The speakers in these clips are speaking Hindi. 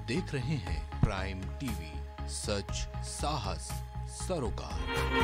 आप देख रहे हैं प्राइम टीवी, सच साहस सरोकार।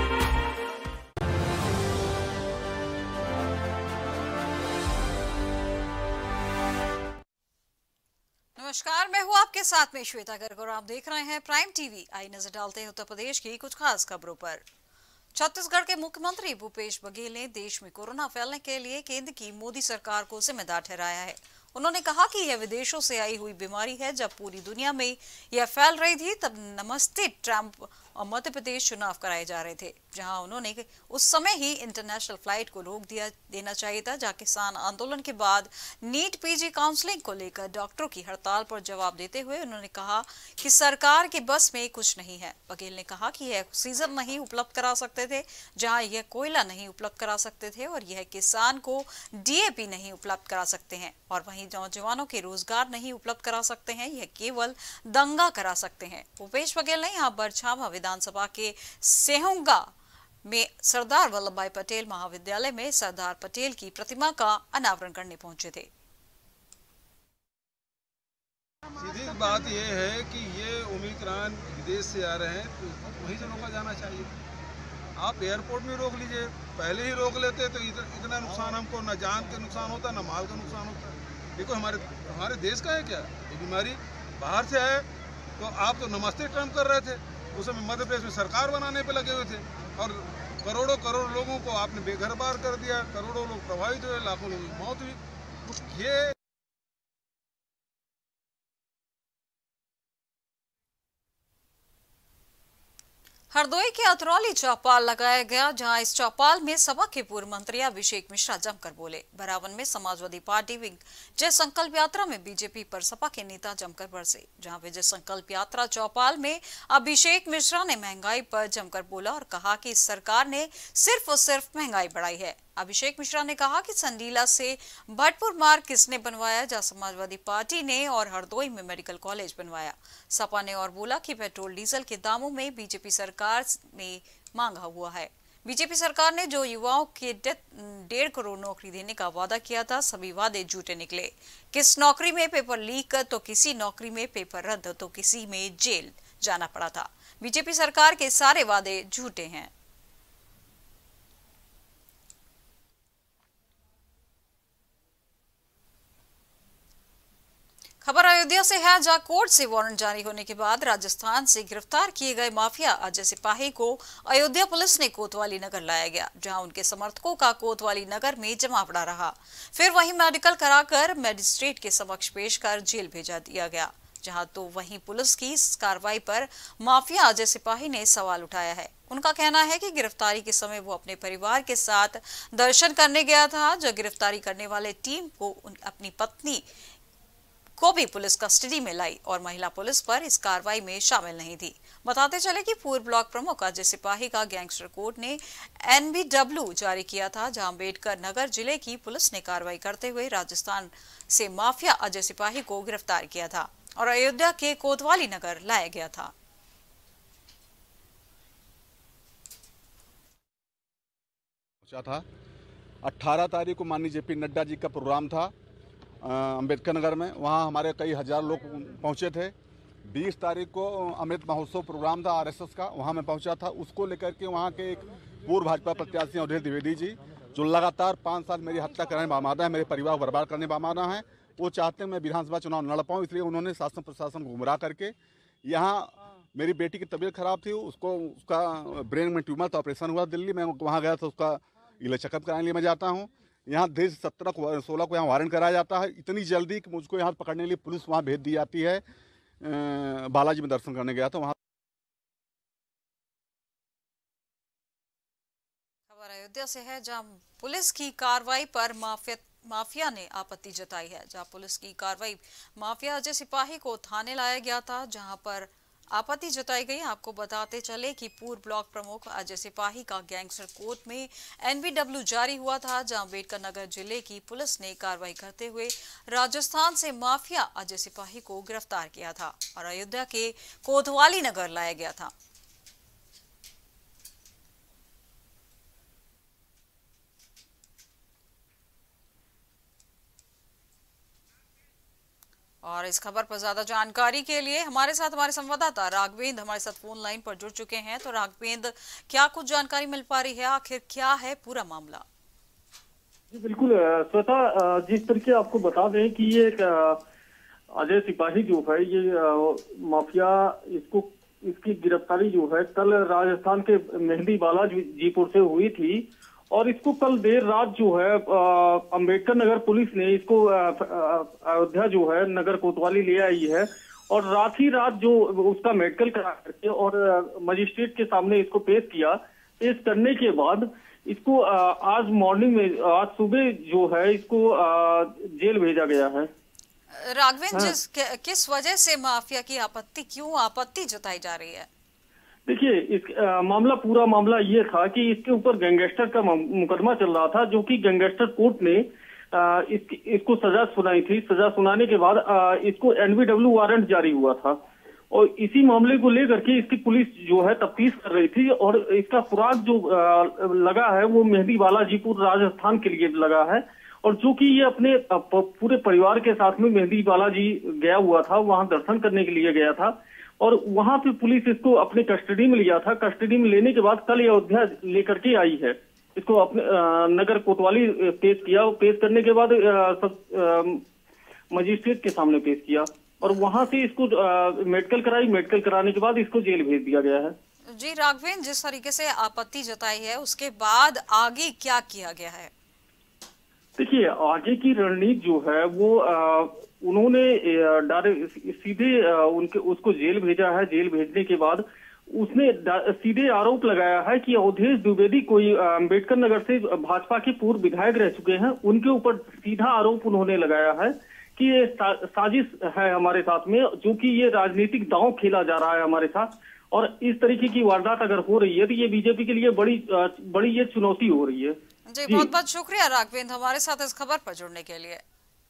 नमस्कार, मैं हूं आपके साथ में श्वेता गर्ग और आप देख रहे हैं प्राइम टीवी। आई नजर डालते हैं उत्तर प्रदेश की कुछ खास खबरों पर। छत्तीसगढ़ के मुख्यमंत्री भूपेश बघेल ने देश में कोरोना फैलने के लिए केंद्र की मोदी सरकार को जिम्मेदार ठहराया है। उन्होंने कहा कि यह विदेशों से आई हुई बीमारी है। जब पूरी दुनिया में यह फैल रही थी तब नमस्ते ट्रंप और मध्य प्रदेश चुनाव कराए जा रहे थे, जहां उन्होंने उस समय ही इंटरनेशनल फ्लाइट को रोक देना चाहिए था। जहां किसान आंदोलन के बाद नीट पीजी काउंसलिंग को लेकर डॉक्टरों की हड़ताल पर जवाब देते हुए उन्होंने कहा कि सरकार के बस में कुछ नहीं है। बघेल ने कहा कि यह ऑक्सीजन नहीं उपलब्ध करा सकते थे, जहां यह कोयला नहीं उपलब्ध करा सकते थे और यह किसान को डीएपी नहीं उपलब्ध करा सकते हैं और वहीं नौजवानों के रोजगार नहीं उपलब्ध करा सकते हैं, यह केवल दंगा करा सकते हैं। भूपेश बघेल ने यहाँ बरछावा विधानसभा के सेहुंगा में सरदार वल्लभ भाई पटेल महाविद्यालय में सरदार पटेल की प्रतिमा का अनावरण करने पहुंचे थे। सीधी बात यह है कि ये ओमिक्रॉन विदेश से आ रहे हैं, तो वहीं से रोका जाना चाहिए। आप एयरपोर्ट में रोक लीजिए, पहले ही रोक लेते तो इतना नुकसान हमको न जान का नुकसान होता न माल का नुकसान होता। देखो हमारे देश का है क्या ये बीमारी, बाहर से आए तो आप तो नमस्ते ट्रंप कर रहे थे। उस समय मध्य प्रदेश में सरकार बनाने पे लगे हुए थे और करोड़ों लोगों को आपने बेघर बार कर दिया, करोड़ों लोग प्रभावित हुए, लाखों लोगों की मौत हुई। तो ये हरदोई के अतरौली चौपाल लगाया गया, जहां इस चौपाल में सपा के पूर्व मंत्री अभिषेक मिश्रा जमकर बोले। बरावन में समाजवादी पार्टी विजय संकल्प यात्रा में बीजेपी पर सपा के नेता जमकर बरसे, जहां विजय संकल्प यात्रा चौपाल में अभिषेक मिश्रा ने महंगाई पर जमकर बोला और कहा कि इस सरकार ने सिर्फ और सिर्फ महंगाई बढ़ाई है। अभिषेक मिश्रा ने कहा कि संडीला से भटपुर मार्ग किसने बनवाया, जहां समाजवादी पार्टी ने, और हरदोई में मेडिकल कॉलेज बनवाया। सपा ने और बोला कि पेट्रोल डीजल के दामों में बीजेपी सरकार ने मांगा हुआ है। बीजेपी सरकार ने जो युवाओं के 1.5 करोड़ नौकरी देने का वादा किया था, सभी वादे झूठे निकले। किस नौकरी में पेपर लीक, तो किसी नौकरी में पेपर रद्द, तो किसी में जेल जाना पड़ा था। बीजेपी सरकार के सारे वादे झूठे हैं। खबर अयोध्या से है, जहां कोर्ट से वारंट जारी होने के बाद राजस्थान से गिरफ्तार किए गए माफिया अजय सिपाही को अयोध्या पुलिस ने कोतवाली नगर लाया गया, जहां उनके समर्थकों का कोतवाली नगर में जमावड़ा रहा। फिर वहीं मेडिकल कराकर मजिस्ट्रेट के समक्ष पेश कर जेल भेजा दिया गया, जहां तो वहीं पुलिस की इस कार्रवाई पर माफिया अजय सिपाही ने सवाल उठाया है। उनका कहना है कि गिरफ्तारी के समय वो अपने परिवार के साथ दर्शन करने गया था। जो गिरफ्तारी करने वाले टीम को अपनी पत्नी को भी पुलिस कस्टडी में लाई और महिला पुलिस पर इस कार्रवाई में शामिल नहीं थी। बताते चले कि पूर्व ब्लॉक प्रमुख अजय सिपाही का गैंगस्टर कोर्ट ने NBW जारी किया था, जहां अम्बेडकर नगर जिले की पुलिस ने कार्रवाई करते हुए राजस्थान से माफिया अजय सिपाही को गिरफ्तार किया था और अयोध्या के कोतवाली नगर लाया गया था। था 18 तारीख को माननीय JP नड्डा जी का प्रोग्राम था अम्बेडकर नगर में, वहाँ हमारे कई हजार लोग पहुँचे थे। 20 तारीख को अमृत महोत्सव प्रोग्राम था RSS का, वहाँ मैं पहुँचा था। उसको लेकर के वहाँ के एक पूर्व भाजपा प्रत्याशी अवधेश द्विवेदी जी, जो लगातार 5 साल मेरी हत्या करने में आमादा है, मेरे परिवार को बर्बाद करने में आमादा है, वो चाहते हैं मैं विधानसभा चुनाव न लड़ पाऊँ। इसलिए उन्होंने शासन प्रशासन को गुमराह करके, यहाँ मेरी बेटी की तबीयत खराब थी, उसका ब्रेन में ट्यूमर था, ऑपरेशन हुआ दिल्ली में, वहाँ गया था, उसका इलाज चेकअप कराने लिए मैं जाता हूँ। यहाँ देश 16 को यहाँ वारंट कराया जाता है। इतनी जल्दी कि मुझको यहाँ पकड़ने के लिए पुलिस वहाँ भेज दी जाती है। बालाजी में दर्शन करने गया था वहाँ। खबर अयोध्या से है, जहां पुलिस की कार्रवाई पर माफिया ने आपत्ति जताई है। जहां पुलिस की कार्रवाई माफिया अजय सिपाही को थाने लाया गया था, जहां पर आपत्ति जताई गई। आपको बताते चले कि पूर्व ब्लॉक प्रमुख अजय सिपाही का गैंगस्टर कोर्ट में NBW जारी हुआ था, जहां अम्बेडकर नगर जिले की पुलिस ने कार्रवाई करते हुए राजस्थान से माफिया अजय सिपाही को गिरफ्तार किया था और अयोध्या के कोतवाली नगर लाया गया था। और इस खबर पर ज्यादा जानकारी के लिए हमारे संवाददाता राघवेंद्र हमारे साथ फोन लाइन पर जुड़ चुके हैं। तो राघवेंद्र, क्या कुछ जानकारी मिल पा रही है, आखिर क्या है पूरा मामला? जी बिल्कुल श्वेता, जिस तरीके आपको बता दें कि ये अजय सिपाही जो है ये माफिया, इसकी गिरफ्तारी जो है कल राजस्थान के मेहंदी वाला जीपुर से हुई थी और इसको कल देर रात जो है अंबेडकर नगर पुलिस ने इसको अयोध्या जो है नगर कोतवाली ले आई है और रात ही रात जो उसका मेडिकल करा करके और मजिस्ट्रेट के सामने इसको पेश किया। पेश करने के बाद इसको आज मॉर्निंग में, आज सुबह जो है इसको जेल भेजा गया है। राघवेंद्र, किस वजह से माफिया की क्यों आपत्ति जताई जा रही है? देखिए, इस पूरा मामला ये था कि इसके ऊपर गैंगस्टर का मुकदमा चल रहा था, जो कि गैंगस्टर कोर्ट ने इसको सजा सुनाई थी। सजा सुनाने के बाद इसको NBW वारंट जारी हुआ था और इसी मामले को लेकर के इसकी पुलिस जो है तफ्तीश कर रही थी और इसका सुराग जो लगा है वो मेहंदी बालाजीपुर राजस्थान के लिए लगा है और जो कि ये अपने पूरे परिवार के साथ में मेहंदी बालाजी गया हुआ था, वहां दर्शन करने के लिए गया था और वहां पे पुलिस इसको अपने कस्टडी में लिया था। कस्टडी में लेने के बाद कल अयोध्या लेकर के आई है, इसको अपने नगर कोतवाली पेश किया। पेश करने के बाद मजिस्ट्रेट के सामने पेश किया और वहां से इसको मेडिकल कराई। मेडिकल कराने के बाद इसको जेल भेज दिया गया है। जी राघवेंद्र, जिस तरीके से आपत्ति जताई है उसके बाद आगे क्या किया गया है? देखिए, आगे की रणनीति जो है वो उन्होंने सीधे उसको जेल भेजा है। जेल भेजने के बाद उसने सीधे आरोप लगाया है कि अवधेश द्विवेदी कोई अंबेडकर नगर से भाजपा के पूर्व विधायक रह चुके हैं, उनके ऊपर सीधा आरोप उन्होंने लगाया है कि ये साजिश है हमारे साथ में, जो कि ये राजनीतिक दांव खेला जा रहा है हमारे साथ और इस तरीके की वारदात अगर हो रही है तो ये बीजेपी के लिए बड़ी ये चुनौती हो रही है। जी बहुत बहुत शुक्रिया राघवेंद्र हमारे साथ इस खबर पर जुड़ने के लिए।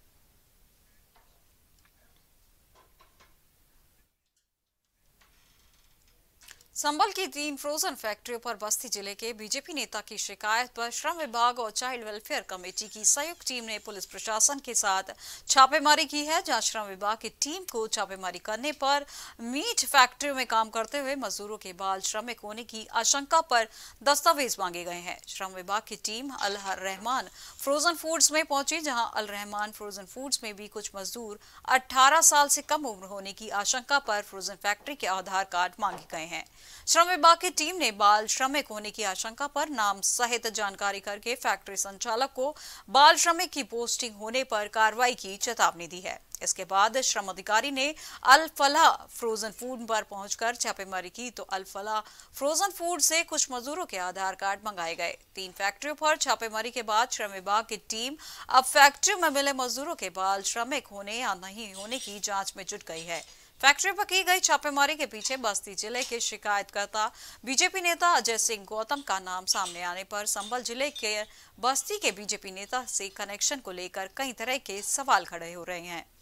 संभल की 3 फ्रोजन फैक्ट्रियों पर बस्ती जिले के बीजेपी नेता की शिकायत पर श्रम विभाग और चाइल्ड वेलफेयर कमेटी की संयुक्त टीम ने पुलिस प्रशासन के साथ छापेमारी की है, जहां श्रम विभाग की टीम को छापेमारी करने पर मीट फैक्ट्रियों में काम करते हुए मजदूरों के बाल श्रमिक होने की आशंका पर दस्तावेज मांगे गए हैं। श्रम विभाग की team Al Rahman frozen foods में पहुंची, जहां अल रहमान फ्रोजन फूड्स में भी कुछ मजदूर 18 साल से कम उम्र होने की आशंका पर फ्रोजन फैक्ट्री के आधार कार्ड मांगे गए हैं। श्रम विभाग की टीम ने बाल श्रमिक होने की आशंका पर नाम सहित जानकारी करके फैक्ट्री संचालक को बाल श्रमिक की पोस्टिंग होने पर कार्रवाई की चेतावनी दी है। इसके बाद श्रम अधिकारी ने अल फलाह फ्रोजन फूड पर पहुंचकर छापेमारी की तो अल फलाह फ्रोजन फूड से कुछ मजदूरों के आधार कार्ड मंगाए गए। 3 फैक्ट्रियों पर छापेमारी के बाद श्रम विभाग की टीम अब फैक्ट्रियों में मिले मजदूरों के बाल श्रमिक होने या नहीं होने की जांच में जुट गई है। फैक्ट्री पर की गई छापेमारी के पीछे बस्ती जिले के शिकायतकर्ता बीजेपी नेता अजय सिंह गौतम का नाम सामने आने पर संभल जिले के बस्ती के बीजेपी नेता से कनेक्शन को लेकर कई तरह के सवाल खड़े हो रहे हैं।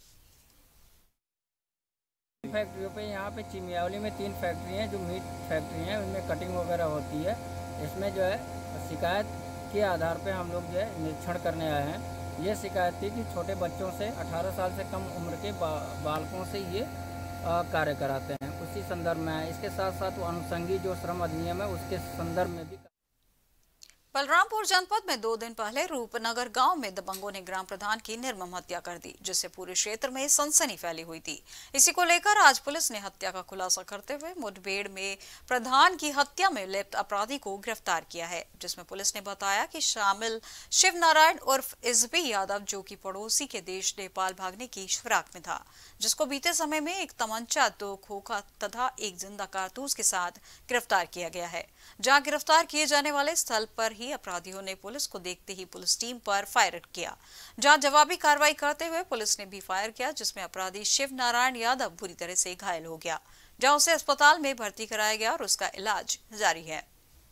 फैक्ट्रियों पे यहाँ पे चिमियावली में 3 फैक्ट्री हैं जो मीट फैक्ट्री हैं, उनमें कटिंग वगैरह होती है। इसमें जो है शिकायत के आधार पे हम लोग जो है निरीक्षण करने आए हैं। ये शिकायत थी कि छोटे बच्चों से 18 साल से कम उम्र के बालकों से ये कार्य कराते हैं, उसी संदर्भ में है। इसके साथ साथ वो अनुषंगी जो श्रम अधिनियम है उसके संदर्भ में भी। बलरामपुर जनपद में 2 दिन पहले रूपनगर गांव में दबंगों ने ग्राम प्रधान की निर्मम हत्या कर दी, जिससे पूरे क्षेत्र में सनसनी फैली हुई थी। इसी को लेकर आज पुलिस ने हत्या का खुलासा करते हुए मुठभेड़ में प्रधान की हत्या में लिप्त अपराधी को गिरफ्तार किया है, जिसमें पुलिस ने बताया कि शामिल शिव नारायण उर्फ इजबी यादव, जो कि पड़ोसी के देश नेपाल भागने की फिराक में था, जिसको बीते समय में एक तमंचा, 2 खोखा तथा 1 जिंदा कारतूस के साथ गिरफ्तार किया गया है। जहां गिरफ्तार किए जाने वाले स्थल पर ही अपराधियों ने पुलिस को देखते ही पुलिस टीम पर फायर किया, जहां जवाबी कार्रवाई करते हुए पुलिस ने भी फायर किया, जिसमें अपराधी शिव नारायण यादव बुरी तरह से घायल हो गया, जहां उसे अस्पताल में भर्ती कराया गया और उसका इलाज जारी है।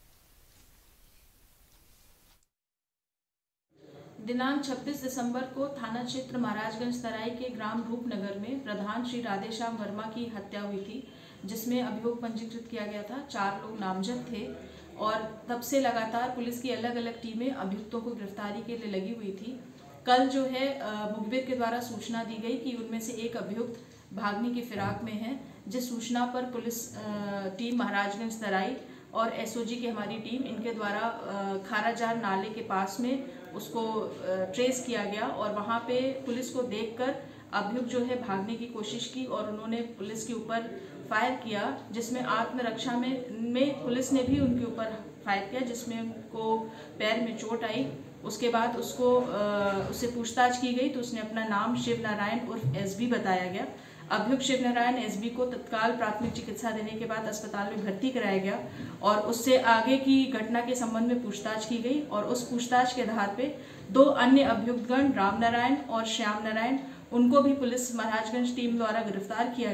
दिनांक 26 दिसंबर को थाना क्षेत्र महाराजगंज तराई के ग्राम रूपनगर में प्रधान श्री राधेश्याम वर्मा की हत्या हुई थी, जिसमें अभियोग पंजीकृत किया गया था। 4 लोग नामजद थे और तब से लगातार पुलिस की अलग अलग टीमें अभियुक्तों को गिरफ्तारी के लिए लगी हुई थी। कल जो है मुखबिर के द्वारा सूचना दी गई कि उनमें से एक अभियुक्त भागने की फिराक में है। जिस सूचना पर पुलिस टीम महाराजगंज तराई और एसओजी की हमारी टीम इनके द्वारा खाराजार नाले के पास में उसको ट्रेस किया गया और वहाँ पे पुलिस को देखकर अभियुक्त जो है भागने की कोशिश की और उन्होंने पुलिस के ऊपर फायर किया, जिसमें आत्मरक्षा में पुलिस ने भी उनके ऊपर फायर किया, जिसमें उनको पैर में चोट आई। उसके बाद उससे पूछताछ की गई तो उसने अपना नाम शिव नारायण उर्फ एसबी बताया गया। अभियुक्त शिव नारायण एसबी को तत्काल प्राथमिक चिकित्सा देने के बाद अस्पताल में भर्ती कराया गया और उससे आगे की घटना के संबंध में पूछताछ की गई और उस पूछताछ के आधार पे 2 अन्य अभियुक्तगण राम नारायण और श्याम नारायण उनको भी पुलिस महाराजगंज टीम द्वारा गिरफ्तार किया।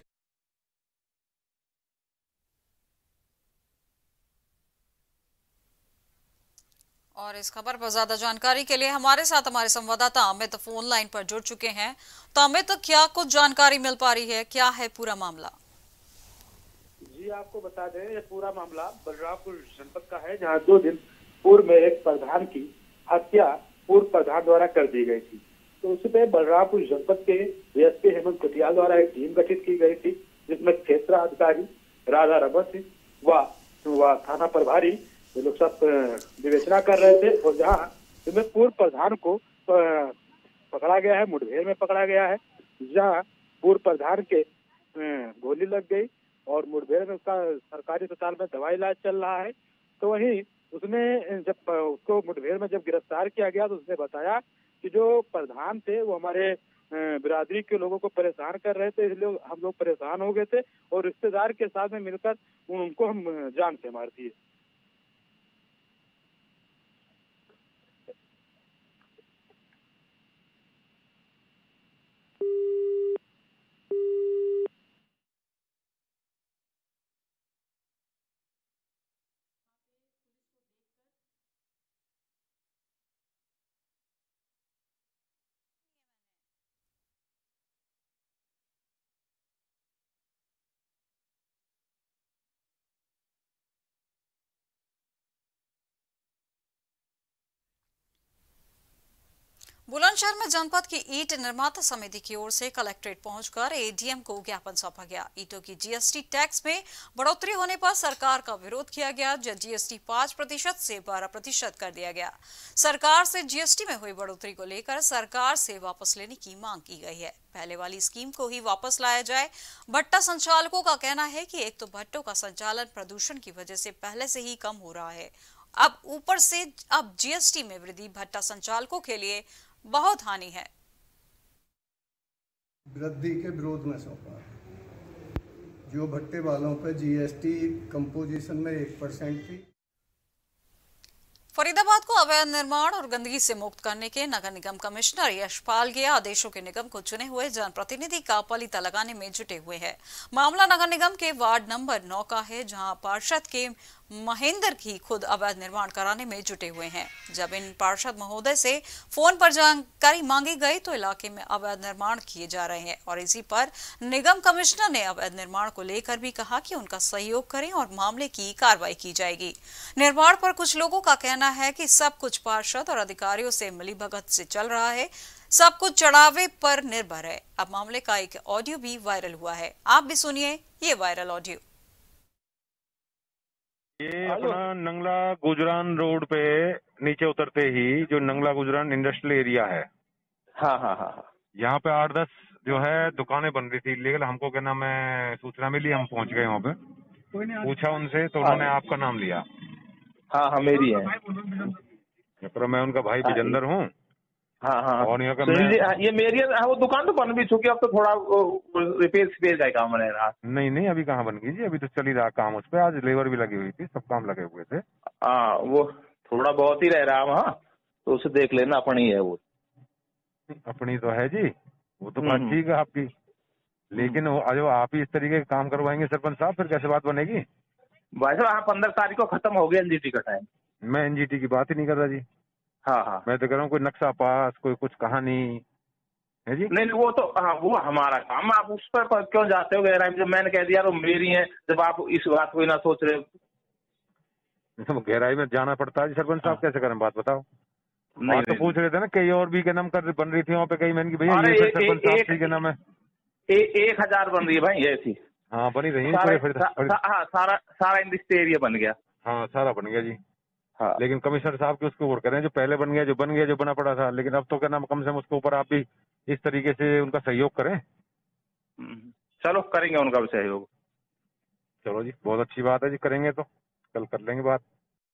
और इस खबर पर ज्यादा जानकारी के लिए हमारे साथ हमारे संवाददाता अमित फोन लाइन पर जुड़ चुके हैं। तो अमित, क्या कुछ जानकारी मिल पा रही है, क्या है पूरा मामला? जी आपको बता दें, ये पूरा मामला बलरामपुर जनपद का है, जहां 2 दिन पूर्व में एक प्रधान की हत्या पूर्व प्रधान द्वारा कर दी गई थी। तो उस पे बलरामपुर जनपद के एसपी हेमंत कटियाल द्वारा एक टीम गठित की गई थी, जिसमें क्षेत्र अधिकारी राधा रमन सिंह व थाना प्रभारी ये लोग सब विवेचना कर रहे थे। और जहाँ इसमें पूर्व प्रधान को पकड़ा गया है, मुठभेड़ में पकड़ा गया है, जहाँ पूर्व प्रधान के गोली लग गई और मुठभेड़ में उसका सरकारी अस्पताल में दवाई इलाज चल रहा है। तो वहीं उसने जब उसको मुठभेड़ में जब गिरफ्तार किया गया तो उसने बताया कि जो प्रधान थे वो हमारे बिरादरी के लोगों को परेशान कर रहे थे, इसलिए हम लोग परेशान हो गए थे और रिश्तेदार के साथ में मिलकर उनको हम जान से मार दिए। बुलंदशहर में जनपद की ईंट निर्माता समिति की ओर से कलेक्ट्रेट पहुंचकर एडीएम को ज्ञापन सौंपा गया। ईंटों की जीएसटी टैक्स में बढ़ोतरी होने पर सरकार का विरोध किया गया। जीएसटी 5% से 12% कर दिया गया। सरकार से जीएसटी में हुई बढ़ोतरी को लेकर सरकार से वापस लेने की मांग की गई है। पहले वाली स्कीम को ही वापस लाया जाए। भट्टा संचालकों का कहना है कि एक तो भट्टों का संचालन प्रदूषण की वजह से पहले से ही कम हो रहा है, अब ऊपर से अब जीएसटी में वृद्धि भट्टा संचालकों के लिए बहुत हानि है। वृद्धि के विरोध में सौंपा। जो भट्टे वालों पर जीएसटी कंपोजिशन में 1% थी। फरीदाबाद को अवैध निर्माण और गंदगी से मुक्त करने के नगर निगम कमिश्नर यशपाल के आदेशों के निगम को चुने हुए जनप्रतिनिधि का पलीता लगाने में जुटे हुए हैं। मामला नगर निगम के वार्ड नंबर 9 का है, जहां पार्षद के महेंद्र की खुद अवैध निर्माण कराने में जुटे हुए हैं। जब इन पार्षद महोदय से फोन पर जानकारी मांगी गई तो इलाके में अवैध निर्माण किए जा रहे हैं और इसी पर निगम कमिश्नर ने अवैध निर्माण को लेकर भी कहा कि उनका सहयोग करें और मामले की कार्रवाई की जाएगी। निर्माण पर कुछ लोगों का कहना है कि सब कुछ पार्षद और अधिकारियों से मिलीभगत से चल रहा है, सब कुछ चढ़ावे पर निर्भर है। अब मामले का एक ऑडियो भी वायरल हुआ है, आप भी सुनिए ये वायरल ऑडियो। ये अपना नंगला गुजरान रोड पे नीचे उतरते ही जो नंगला गुजरान इंडस्ट्रियल एरिया है, हाँ, यहाँ पे 8-10 जो है दुकानें बन रही थी इलीगल। हमको क्या नाम है सूचना मिली, हम पहुंच गए वहाँ पे, पूछा उनसे तो उन्होंने आपका नाम लिया। हाँ मेरी है। तो मैं उनका भाई विजेंद्र हूँ। हाँ और यहाँ का ये मेरी है। वो दुकान तो बन भी चुकी है, अब तो थोड़ा रिपेयर का काम रह रहा। नहीं अभी कहाँ बन गई जी, अभी तो चल ही रहा काम उस पर। आज लेबर भी लगी हुई थी, सब काम लगे हुए थे। हाँ वो थोड़ा बहुत ही रह रहा है वहाँ, तो उसे देख लेना, अपनी है वो। अपनी तो है जी, वो तो बात ठीक है आपकी, लेकिन जो आप ही इस तरीके के काम करवाएंगे सरपंच साहब, फिर कैसे बात बनेगी? भाई साहब 15 तारीख को खत्म हो गया एनजीटी का टाइम। मैं एनजीटी की बात ही नहीं कर रहा जी। हाँ मैं तो कह रहा हूँ कोई नक्शा पास, कोई कुछ कहानी है जी। नहीं वो तो हाँ वो हमारा काम, आप उस पर क्यों जाते हो गहराई? जब मैंने कह दिया तो मेरी है, जब आप इस बात को ना सोच रहे हो। गहराई में जाना पड़ता है जी सरपंच साहब, कैसे करें बात बताओ? नहीं, तो पूछ रहे थे ना कई और भी के नाम कर बन रही थी वहाँ पे, कई मैंने की भैया ये सरपंच साहब जी के नाम है। 1000 बन रही है भाई ऐसी। हाँ बनी रही हाँ, सारा इंडस्ट्री एरिया बन गया। हाँ सारा बन गया जी। हाँ, लेकिन कमिश्नर साहब के उसके ऊपर करें जो पहले बन गया, जो बना पड़ा था, लेकिन अब तो क्या नाम कम से कम उसके ऊपर आप भी इस तरीके से उनका सहयोग करें। चलो करेंगे उनका भी सहयोग। चलो जी, बहुत अच्छी बात है जी, करेंगे तो कल कर लेंगे बात।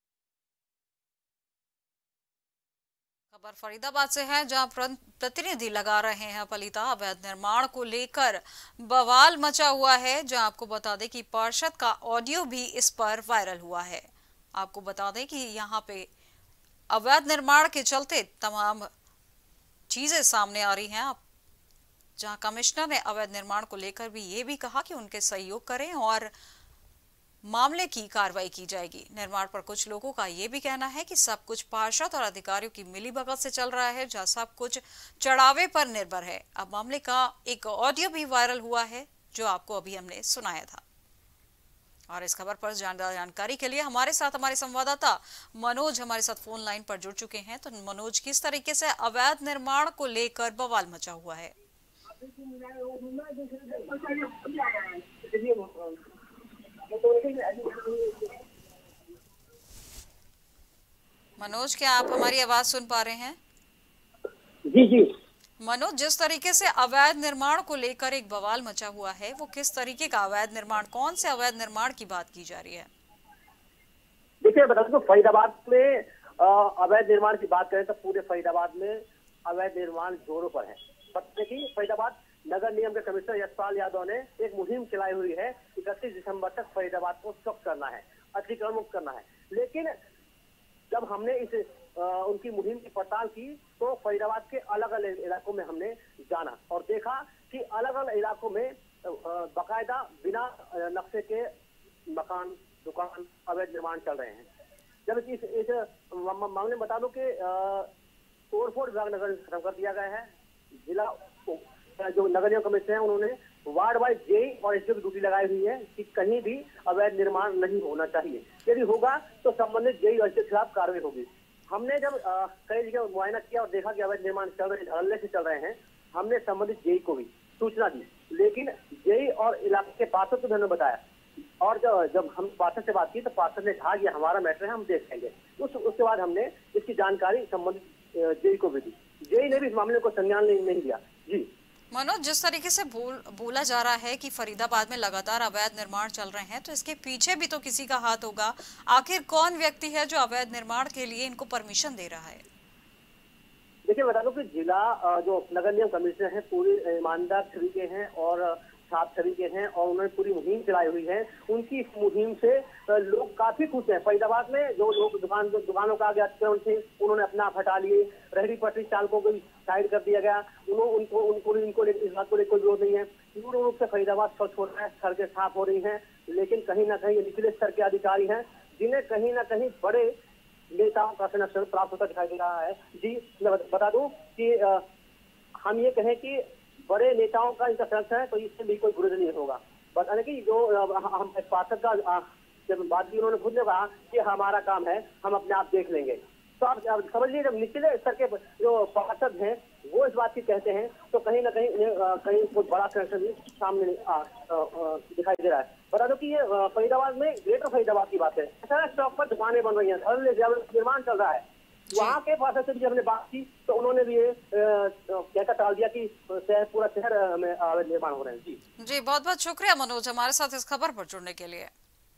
खबर फरीदाबाद से है, जहां प्रतिनिधि लगा रहे हैं पलिता अवैध निर्माण को लेकर बवाल मचा हुआ है। जहां आपको बता दें कि पार्षद का ऑडियो भी इस पर वायरल हुआ है। आपको बता दें कि यहां पे अवैध निर्माण के चलते तमाम चीजें सामने आ रही हैं। जहां कमिश्नर ने अवैध निर्माण को लेकर भी ये भी कहा कि उनके सहयोग करें और मामले की कार्रवाई की जाएगी। निर्माण पर कुछ लोगों का ये भी कहना है कि सब कुछ पार्षद और अधिकारियों की मिलीभगत से चल रहा है, जहां सब कुछ चढ़ावे पर निर्भर है। अब मामले का एक ऑडियो भी वायरल हुआ है जो आपको अभी हमने सुनाया था। और इस खबर पर जानकारी के लिए हमारे संवाददाता मनोज हमारे साथ फोन लाइन पर जुड़ चुके हैं। तो मनोज, किस तरीके से अवैध निर्माण को लेकर बवाल मचा हुआ है? मनोज, क्या आप हमारी आवाज सुन पा रहे हैं? जी जी मनोज, जिस तरीके से अवैध निर्माण को लेकर एक बवाल मचा हुआ है, वो किस तरीके का अवैध निर्माण, कौन से अवैध निर्माण की बात की जा रही है? देखिए, बता दूं फरीदाबाद में अवैध निर्माण की बात करें तो पूरे फरीदाबाद में अवैध निर्माण जोरों पर है। पता कि फरीदाबाद नगर निगम के कमिश्नर यशपाल यादव ने एक मुहिम चलाई हुई है। 31 दिसंबर तक फरीदाबाद को स्वच्छ करना है, अतिक्रमण मुक्त करना है। लेकिन जब हमने इस उनकी मुहिम की पड़ताल की तो फरीदाबाद के अलग अलग इलाकों में हमने जाना और देखा कि अलग अलग इलाकों में बाकायदा बिना नक्शे के मकान, दुकान, अवैध निर्माण चल रहे हैं। जब इस मामले में बता दूं कि तोड़फोड़ विभाग नगर खत्म कर दिया गया है। जिला जो नगर निगम कमिश्नर है उन्होंने वार्ड वाइज जेई और एसडीओ की ड्यूटी लगाई हुई है कि कहीं भी अवैध निर्माण नहीं होना चाहिए। यदि होगा तो संबंधित जेई और एसडीओ के खिलाफ कार्रवाई होगी। हमने जब कई जगह मुआयना किया और देखा कि अवैध निर्माण चल रहे, धड़ल्ले से चल रहे हैं, हमने संबंधित जेई को भी सूचना दी। लेकिन जेई और इलाके के पार्षद को भी हमने बताया और जब हम पार्षद से बात की तो पार्षद ने कहा कि हमारा मैटर है, हम देख लेंगे। उसके बाद हमने इसकी जानकारी संबंधित जेई को भी दी। जेई ने भी इस मामले को संज्ञान नहीं लिया। जी मनोज, जिस तरीके से बोला जा रहा है कि फरीदाबाद में लगातार अवैध निर्माण चल रहे हैं, तो इसके पीछे भी तो किसी का हाथ होगा। आखिर कौन व्यक्ति है जो अवैध निर्माण के लिए इनको परमिशन दे रहा है? देखिए, बता दो कि जिला जो नगर निगम कमिश्नर है पूरी ईमानदार तरीके हैं और साफ तरीके हैं और उन्होंने पूरी मुहिम चलाई हुई है। उनकी इस मुहिम से लोग काफी खुश हैं। फरीदाबाद में जो लोग दुकानों का आगे अतिक्रमण थे उन्होंने अपना आप हटा लिए। रेहड़ी पटरी चालकों को भी साइड कर दिया गया। उनको इस बात को लेकर कोई विरोध नहीं है। पूर्ण रूप से फरीदाबाद स्वच्छ हो रहा है, सड़कें साफ हो रही हैं। लेकिन कहीं ना कहीं निचले स्तर के अधिकारी हैं जिन्हें कहीं ना कहीं बड़े नेताओं का संरक्षण प्राप्त होता दिखाई दे रहा है। जी मैं बता दूं कि हम ये कहें कि बड़े नेताओं का इनका संरक्षण है तो इससे भी कोई विरोध नहीं होगा। बताने की जो हम पार्षद का जब बात की उन्होंने खुद ने कहा कि हमारा काम है, हम अपने आप देख लेंगे। तो आप समझ लीजिए जब निचले स्तर के जो पार्षद हैं वो इस बात की कहते हैं तो कहीं ना कहीं कहीं कोई बड़ा संरक्षण भी सामने दिखाई दे रहा है। बता दो कि ये फरीदाबाद में ग्रेटर फरीदाबाद की बात है। ऐसा स्टॉक पर दुकानें बन रही हैं, निर्माण चल रहा है। वहाँ के पार्षद से भी हमने बात की तो उन्होंने भी ये कहकर टाल दिया कि पूरा शहर में अवैध निर्माण हो रहे हैं। जी बहुत बहुत शुक्रिया मनोज हमारे साथ इस खबर पर जुड़ने के लिए।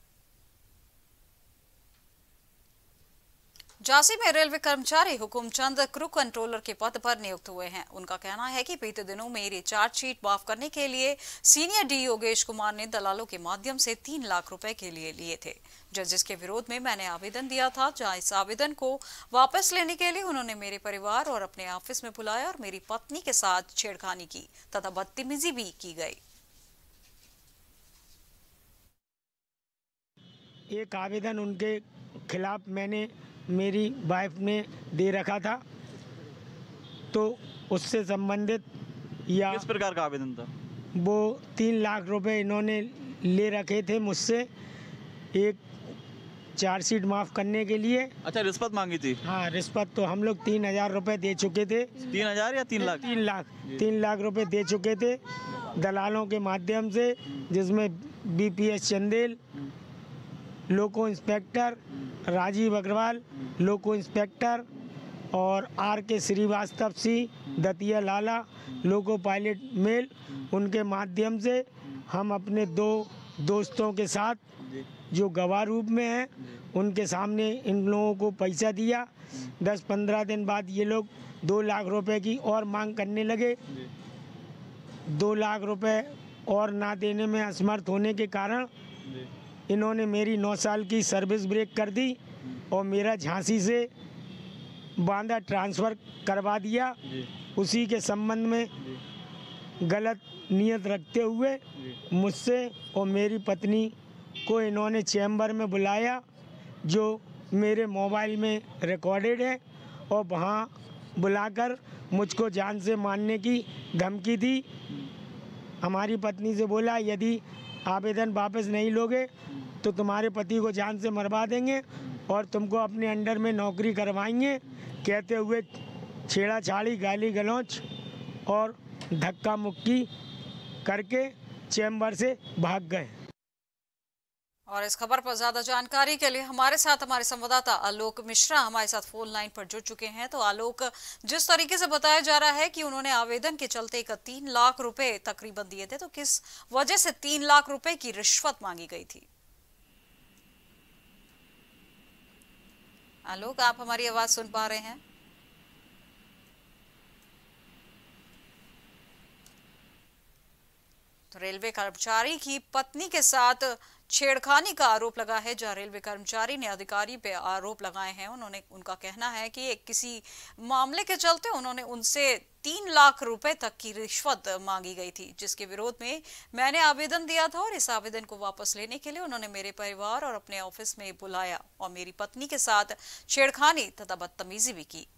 झांसी में रेलवे कर्मचारी हुकुमचंद क्रू कंट्रोलर के पद पर नियुक्त हुए हैं। उनका कहना है कि बीते दिनों मेरी चार्जशीट माफ करने के लिए सीनियर डी योगेश कुमार ने दलालों के माध्यम से 3 लाख रुपए के लिए थे, जिसके विरोध में मैंने आवेदन दिया था। जहां इस आवेदन को वापस लेने के लिए उन्होंने मेरे परिवार और अपने ऑफिस में बुलाया और मेरी पत्नी के साथ छेड़खानी की तथा बदतमीजी भी की गई। एक आवेदन उनके खिलाफ मैंने मेरी वाइफ ने दे रखा था तो उससे संबंधित या किस प्रकार का आवेदन था? वो 3 लाख रुपए इन्होंने ले रखे थे मुझसे। एक चार्जशीट माफ़ करने के लिए। अच्छा, रिश्वत मांगी थी? हाँ, रिश्वत तो हम लोग 3,000 रुपये दे चुके थे। 3,000 या 3 लाख? 3 लाख रुपए दे चुके थे दलालों के माध्यम से, जिसमें BPS Chandel, loco inspector Rajeev Agarwal, loco inspector और RK Shrivastava Singh, Datia Lala, loco pilot mail, उनके माध्यम से हम अपने 2 दोस्तों के साथ जो गवाह रूप में हैं उनके सामने इन लोगों को पैसा दिया। 10-15 दिन बाद ये लोग 2 लाख रुपए की और मांग करने लगे। 2 लाख रुपए और ना देने में असमर्थ होने के कारण इन्होंने मेरी 9 साल की सर्विस ब्रेक कर दी और मेरा झांसी से बांदा ट्रांसफ़र करवा दिया। उसी के संबंध में गलत नियत रखते हुए मुझसे और मेरी पत्नी को इन्होंने चैम्बर में बुलाया, जो मेरे मोबाइल में रिकॉर्डेड है, और वहाँ बुलाकर मुझको जान से मारने की धमकी दी। हमारी पत्नी से बोला, यदि आवेदन वापस नहीं लोगे तो तुम्हारे पति को जान से मरवा देंगे और तुमको अपने अंडर में नौकरी करवाएंगे, कहते हुए छेड़ाछाड़ी, गाली गलौच और धक्का मुक्की करके चैम्बर से भाग गए। और इस खबर पर ज्यादा जानकारी के लिए हमारे साथ हमारे संवाददाता आलोक मिश्रा हमारे साथ फोन लाइन पर जुड़ चुके हैं। तो आलोक, जिस तरीके से बताया जा रहा है कि उन्होंने आवेदन के चलते 3 लाख रुपए तकरीबन दिए थे, तो किस वजह से 3 लाख रुपए की रिश्वत मांगी गई थी? आलोक, आप हमारी आवाज सुन पा रहे हैं? तो रेलवे कर्मचारी की पत्नी के साथ छेड़खानी का आरोप लगा है। जहां रेलवे कर्मचारी ने अधिकारी पे आरोप लगाए हैं, उनका कहना है कि किसी मामले के चलते उन्होंने उनसे 3 लाख रुपए तक की रिश्वत मांगी गई थी, जिसके विरोध में मैंने आवेदन दिया था और इस आवेदन को वापस लेने के लिए उन्होंने मेरे परिवार और अपने ऑफिस में बुलाया और मेरी पत्नी के साथ छेड़खानी तथा बदतमीजी भी की।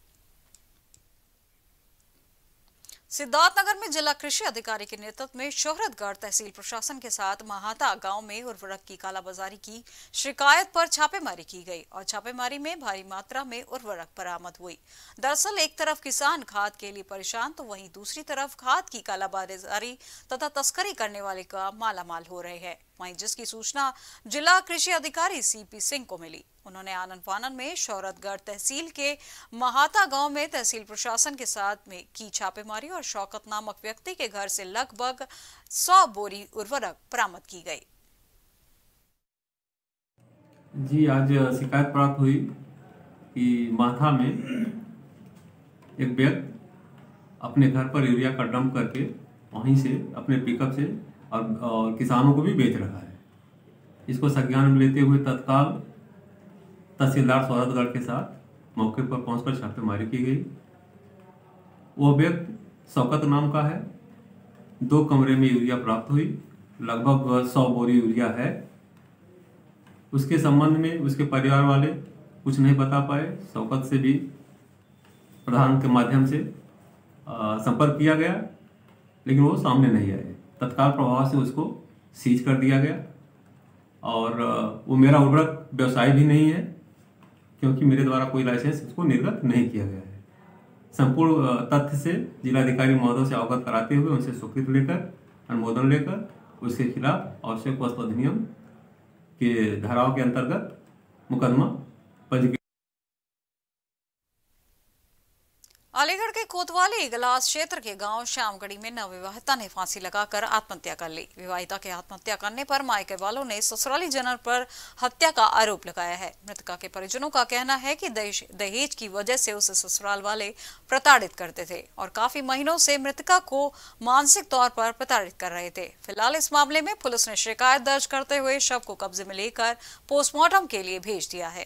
सिद्धार्थनगर में जिला कृषि अधिकारी के नेतृत्व में शोहरतगढ़ तहसील प्रशासन के साथ महाता गांव में उर्वरक की कालाबाजारी की शिकायत पर छापेमारी की गई और छापेमारी में भारी मात्रा में उर्वरक बरामद हुई। दरअसल एक तरफ किसान खाद के लिए परेशान, तो वहीं दूसरी तरफ खाद की कालाबाजारी तथा तस्करी करने वाले का मालामाल हो रहे हैं। वहीं जिसकी सूचना जिला कृषि अधिकारी CP सिंह को मिली, उन्होंने आनन फानन में शोहरतगढ़ तहसील के महाता गांव में तहसील प्रशासन के साथ में की छापेमारी और शौकत नामक व्यक्ति के घर से लगभग 100 बोरी उर्वरक बरामद की गई। जी, आज शिकायत प्राप्त हुई कि माथा में एक व्यक्ति अपने घर पर यूरिया का डंप करके वहीं से अपने पिकअप से और किसानों को भी बेच रहा है। इसको संज्ञान में लेते हुए तत्काल तहसीलदार शोहरतगढ़ के साथ मौके पर पहुंचकर छापेमारी की गई। वो व्यक्ति शौकत नाम का है। 2 कमरे में यूरिया प्राप्त हुई, लगभग 100 बोरी यूरिया है। उसके संबंध में उसके परिवार वाले कुछ नहीं बता पाए। शौकत से भी प्रधान के माध्यम से संपर्क किया गया, लेकिन वो सामने नहीं आए। तत्काल प्रभाव से उसको सीज कर दिया गया और वो मेरा उर्वरक व्यवसाय भी नहीं है, क्योंकि मेरे द्वारा कोई लाइसेंस उसको निर्गत नहीं किया गया है। संपूर्ण तथ्य से जिलाधिकारी महोदय से अवगत कराते हुए उनसे स्वीकृति लेकर, अनुमोदन लेकर उसके खिलाफ आवश्यक वस्तु अधिनियम के धाराओं के अंतर्गत मुकदमा पंजीकृत। अलीगढ़ के कोतवाली इगलास क्षेत्र के गांव श्यामगढ़ी में नवविवाहिता ने फांसी लगाकर आत्महत्या कर ली। विवाहिता के आत्महत्या करने पर मायके वालों ने ससुराली जनर पर हत्या का आरोप लगाया है। मृतका के परिजनों का कहना है कि दहेज की वजह से उसे ससुराल वाले प्रताड़ित करते थे और काफी महीनों से मृतका को मानसिक तौर पर प्रताड़ित कर रहे थे। फिलहाल इस मामले में पुलिस ने शिकायत दर्ज करते हुए शव को कब्जे में लेकर पोस्टमार्टम के लिए भेज दिया है।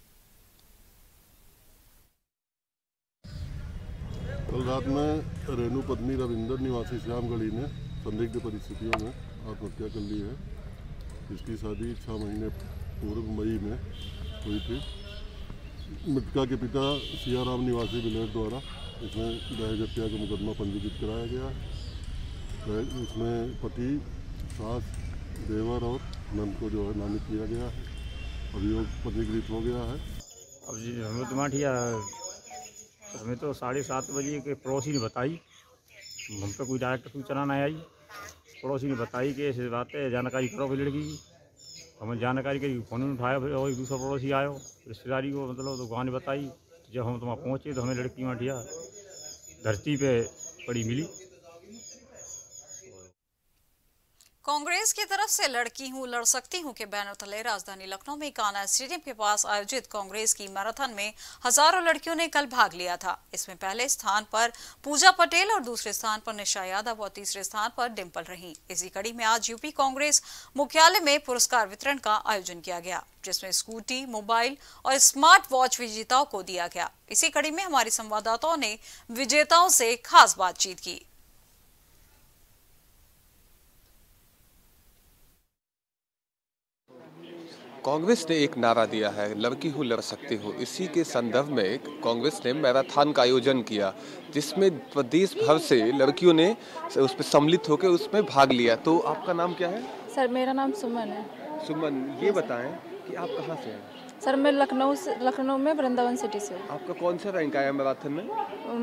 कल रात में रेणु पत्नी रविंदर निवासी श्यामगढ़ी ने संदिग्ध परिस्थितियों में आत्महत्या कर ली है। इसकी शादी 6 महीने पूर्व मई में हुई थी। मृतका के पिता सियाराम निवासी विलेज द्वारा इसमें दहेज हत्या का मुकदमा पंजीकृत कराया गया। इसमें पति, सास, देवर और नंद को जो है नामित किया गया है। अभियोग पंजीकृत हो गया है। अब जी हमें तो माठिया हमें तो 7:30 बजे के पड़ोसी ने बताई, हम पे कोई डायरेक्ट सूचना नहीं आई। पड़ोसी ने बताई कि ऐसी बात है, जानकारी करो भी लड़की की। हमें जानकारी करी, फ़ोन में उठाया, फिर और दूसरा पड़ोसी आयो रिश्तेदारी को, मतलब तो गाँव ने बताई। जब हम वहाँ पहुँचे तो हमें लड़की माठिया धरती पे पड़ी मिली। कांग्रेस की तरफ से लड़की हूं लड़ सकती हूं के बैनर तले राजधानी लखनऊ में कान्हा स्टेडियम के पास आयोजित कांग्रेस की मैराथन में हजारों लड़कियों ने कल भाग लिया था। इसमें पहले स्थान पर पूजा पटेल और दूसरे स्थान पर निशा यादव और तीसरे स्थान पर डिंपल रहीं। इसी कड़ी में आज यूपी कांग्रेस मुख्यालय में पुरस्कार वितरण का आयोजन किया गया, जिसमें स्कूटी, मोबाइल और स्मार्ट वॉच विजेताओं को दिया गया। इसी कड़ी में हमारी संवाददाताओं ने विजेताओं से खास बातचीत की। कांग्रेस ने एक नारा दिया है, लड़की हूँ लड़ सकती हूँ। इसी के संदर्भ में कांग्रेस ने मैराथन का आयोजन किया, जिसमें प्रदेश भर से लड़कियों ने उस पर सम्मिलित होकर उसमें भाग लिया। तो आपका नाम क्या है? सर मेरा नाम सुमन है। सुमन, ये बताएं कि आप कहाँ से हैं? सर मैं लखनऊ में वृंदावन सिटी से हूँ। आपका कौन सा रैंक आया मैराथन में?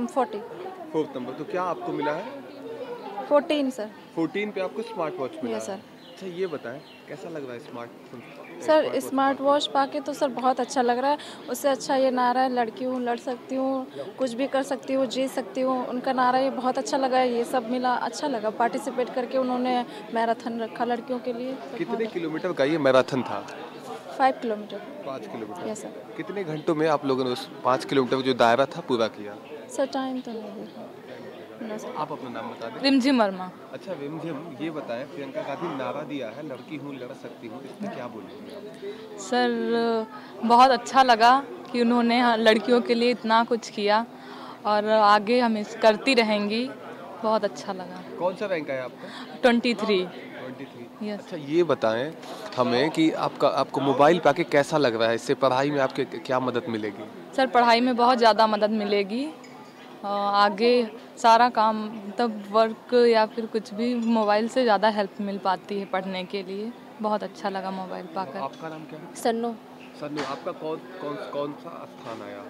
4th number. तो क्या आपको मिला है? 14 सर। 14 पे आपको स्मार्ट वॉच मिला? Yes sir. अच्छा ये बताएं कैसा लग रहा है स्मार्ट स्मार्ट वॉच पाके तो सर बहुत अच्छा लग रहा है। उससे अच्छा ये नारा है, लड़की हूँ लड़ सकती हूँ, कुछ भी कर सकती हूँ, जीत सकती हूँ, उनका नारा ये बहुत अच्छा लगा है। ये सब मिला, अच्छा लगा पार्टिसिपेट करके। उन्होंने मैराथन रखा लड़कियों के लिए। कितने किलोमीटर का ये मैराथन था? 5 किलोमीटर। 5 किलोमीटर। Yes sir. कितने घंटों में आप लोगों ने उस 5 किलोमीटर जो दायरा था पूरा किया? सर टाइम तो नहीं देखा। आप अपना नाम बता दें। रिमझिम वर्मा। अच्छा रिमझिम, ये बताएं प्रियंका गांधी नारा दिया है लड़की हूँ लड़ सकती हूँ, इसमें क्या बोलेंगे? सर बहुत अच्छा लगा कि उन्होंने लड़कियों के लिए इतना कुछ किया और आगे हम करती रहेंगी। बहुत अच्छा लगा। कौन सा रैंक है आपका? 23। yes. अच्छा ये बताएं हमें कि आपको मोबाइल पाके कैसा लग रहा है? इससे पढ़ाई में आपके क्या मदद मिलेगी? सर पढ़ाई में बहुत ज़्यादा मदद मिलेगी। आगे सारा काम तब वर्क या फिर कुछ भी मोबाइल से ज़्यादा हेल्प मिल पाती है पढ़ने के लिए। बहुत अच्छा लगा मोबाइल पाकर। आपका नाम क्या है? सन्नू। सन्नू, आपका कौन सा स्थान आया?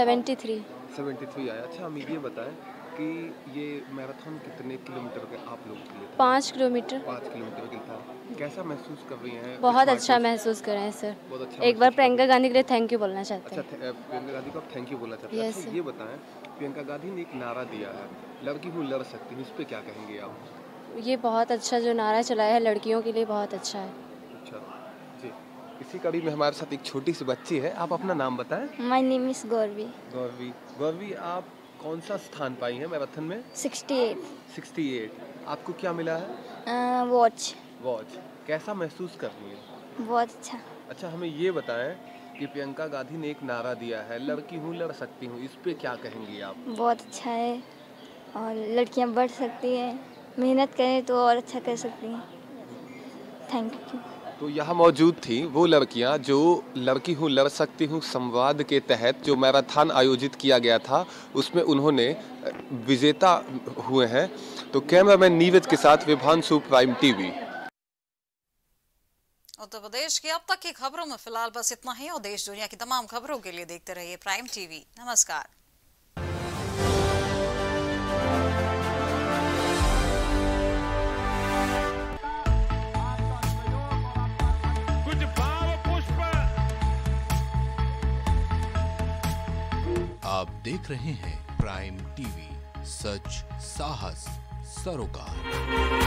73 आया। अच्छा हम ये बताएं कि ये मैराथन कितने किलोमीटर का आप लोगों के लिए था? 5 किलोमीटर। 5 किलोमीटर के था। कैसा महसूस कर रही हैं? बहुत अच्छा महसूस कर रहे हैं सर। बहुत अच्छा। एक बार प्रियंका गांधी के लिए थैंक यू बोलना चाहते हैं। अच्छा प्रियंका गांधी को आप थैंक यू बोलना चाहते हैं? अच्छा ये बताएं प्रियंका गांधी ने एक नारा दिया है, लड़की हूँ लड़ सकती हूँ, इस पे क्या कहेंगे आप? ये बहुत अच्छा जो नारा चलाया है लड़कियों के लिए, बहुत अच्छा है। अच्छा जी। इसी कड़ी में हमारे साथ एक छोटी सी बच्ची है, आप अपना नाम बताएं। My name is Gauravi. Gauravi, आप कौन सा स्थान पाई हैं मैराथन में? 68। आपको क्या मिला है? वॉच। कैसा महसूस कर रही हैं? बहुत अच्छा। अच्छा हमें ये बताएं कि प्रियंका गांधी ने एक नारा दिया है, लड़की हूँ लड़ सकती हूँ, इस पे क्या कहेंगी आप? बहुत अच्छा है और लड़कियाँ बढ़ सकती हैं, मेहनत करें तो और अच्छा कर सकती हैं। Thank you. तो यहाँ मौजूद थी वो लड़कियाँ जो लड़की हूँ लड़ सकती हूँ संवाद के तहत जो मैराथन आयोजित किया गया था, उसमें उन्होंने विजेता हुए हैं। तो कैमरामैन नीरज के साथ विभांशु, प्राइम टीवी। उत्तर प्रदेश की अब तक की खबरों में फिलहाल बस इतना ही और देश दुनिया की तमाम खबरों के लिए देखते रहिए प्राइम टीवी। नमस्कार। आप देख रहे हैं प्राइम टीवी, सच साहस सरोकार।